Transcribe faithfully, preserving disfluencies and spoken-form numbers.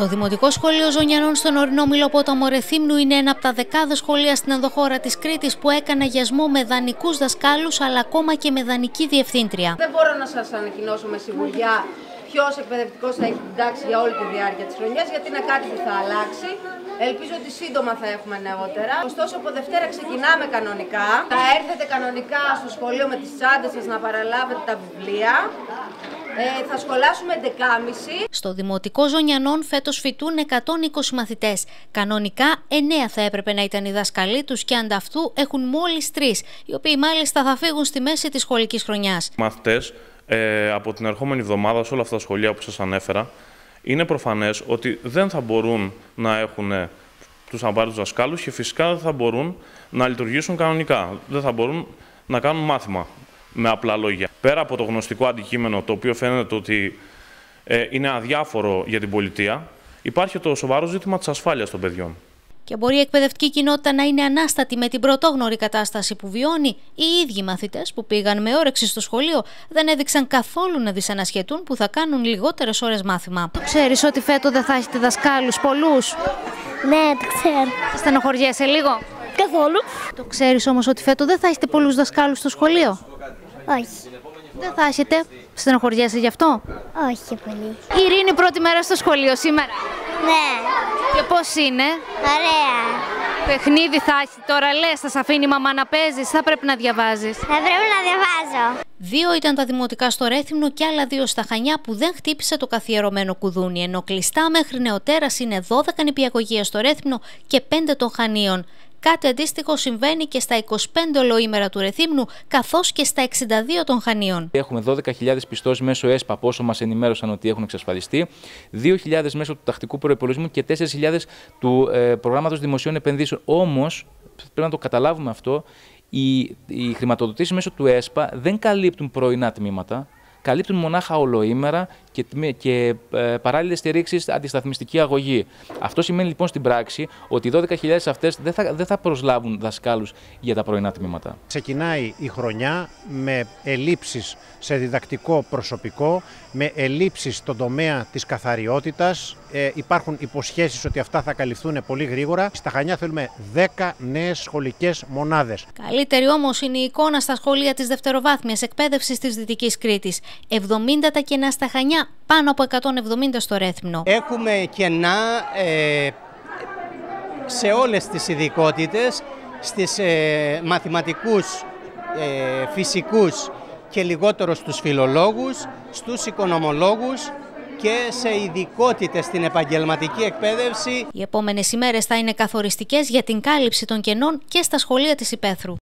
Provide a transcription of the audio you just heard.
Το Δημοτικό Σχολείο Ζωνιανών στον ορεινό Μηλοπόταμο Ρεθύμνου είναι ένα από τα δεκάδες σχολεία στην ενδοχώρα της Κρήτης που έκανε αγιασμό με δανεικούς δασκάλους αλλά ακόμα και με δανεική διευθύντρια. Δεν μπορώ να σας ανακοινώσω με σιγουριά ποιος εκπαιδευτικός θα έχει την τάξη για όλη τη διάρκεια της χρονιάς, γιατί είναι κάτι που θα αλλάξει. Ελπίζω ότι σύντομα θα έχουμε νεότερα. Ωστόσο, από Δευτέρα ξεκινάμε κανονικά. Θα έρθετε κανονικά στο σχολείο με τις τσάντες σας να παραλάβετε τα βιβλία. Ε, θα σχολάσουμε έντεκα και μισή. Στο Δημοτικό Ζωνιανών φέτος φοιτούν εκατόν είκοσι μαθητές. Κανονικά εννέα θα έπρεπε να ήταν οι δάσκαλοι τους και ανταυτού έχουν μόλις τρεις, οι οποίοι μάλιστα θα φύγουν στη μέση της σχολικής χρονιάς. Μαθητές ε, από την ερχόμενη εβδομάδα σε όλα αυτά τα σχολεία που σας ανέφερα, είναι προφανές ότι δεν θα μπορούν να έχουν τους αναπάρτητους δασκάλους και φυσικά δεν θα μπορούν να λειτουργήσουν κανονικά. Δεν θα μπορούν να κάνουν μάθημα με απλά λόγια. Πέρα από το γνωστικό αντικείμενο, το οποίο φαίνεται ότι ε, είναι αδιάφορο για την πολιτεία, υπάρχει το σοβαρό ζήτημα της ασφάλειας των παιδιών. Και μπορεί η εκπαιδευτική κοινότητα να είναι ανάστατη με την πρωτόγνωρη κατάσταση που βιώνει. Οι ίδιοι μαθητές που πήγαν με όρεξη στο σχολείο δεν έδειξαν καθόλου να δυσανασχετούν που θα κάνουν λιγότερες ώρες μάθημα. Το ξέρεις ότι φέτος δεν θα έχετε δασκάλους πολλούς? Ναι, το ξέρω. Στενοχωριέσαι λίγο? Καθόλου. Το ξέρεις όμως ότι φέτος δεν θα έχετε πολλούς δασκάλους στο σχολείο? Όχι. Δεν θα έχετε. Στενοχωριέσαι γι' αυτό? Όχι πολύ. Η Ειρήνη πρώτη μέρα στο σχολείο σήμερα. Ναι. Και πώς είναι? Ωραία. Παιχνίδι θα έχει τώρα, λες, θα σε αφήνει η μαμά να παίζεις, θα πρέπει να διαβάζεις? Θα πρέπει να διαβάζω. Δύο ήταν τα δημοτικά στο Ρέθυμνο και άλλα δύο στα Χανιά που δεν χτύπησε το καθιερωμένο κουδούνι, ενώ κλειστά μέχρι νεοτέρας είναι δώδεκα νηπιαγωγεία στο Ρέθυμνο και πέντε των Χανίων. Κάτι αντίστοιχο συμβαίνει και στα είκοσι πέντε ολοήμερα του Ρεθύμνου, καθώς και στα εξήντα δύο των Χανίων. Έχουμε δώδεκα χιλιάδες πιστώσεις μέσω ΕΣΠΑ, πόσο μας ενημέρωσαν ότι έχουν εξασφαλιστεί, δύο χιλιάδες μέσω του τακτικού προϋπολογισμού και τέσσερις χιλιάδες του ε, προγράμματος δημοσίων επενδύσεων. Όμως, πρέπει να το καταλάβουμε αυτό, οι, οι χρηματοδοτήσεις μέσω του ΕΣΠΑ δεν καλύπτουν πρωινά τμήματα. Καλύπτουν μονάχα ολοήμερα και, και ε, παράλληλες στηρίξεις αντισταθμιστική αγωγή. Αυτό σημαίνει λοιπόν στην πράξη ότι οι δώδεκα χιλιάδες αυτές δεν θα, δεν θα προσλάβουν δασκάλους για τα πρωινά τμήματα. Ξεκινάει η χρονιά με ελλείψεις σε διδακτικό προσωπικό, με ελλείψεις στον τομέα της καθαριότητας. Ε, υπάρχουν υποσχέσεις ότι αυτά θα καλυφθούν πολύ γρήγορα. Στα Χανιά θέλουμε δέκα νέες σχολικές μονάδες. Καλύτερη όμως είναι η εικόνα στα σχολεία της δευτεροβάθμιας εκπαίδευσης της Δυτικής Κρήτης. εβδομήντα τα κενά στα Χανιά, πάνω από εκατόν εβδομήντα στο Ρέθυμνο. Έχουμε κενά ε, σε όλες τις ειδικότητες, στις ε, μαθηματικούς, ε, φυσικούς και λιγότερο στους φιλολόγους, στους οικονομολόγους και σε ειδικότητες στην επαγγελματική εκπαίδευση. Οι επόμενες ημέρες θα είναι καθοριστικές για την κάλυψη των κενών και στα σχολεία της Υπαίθρου.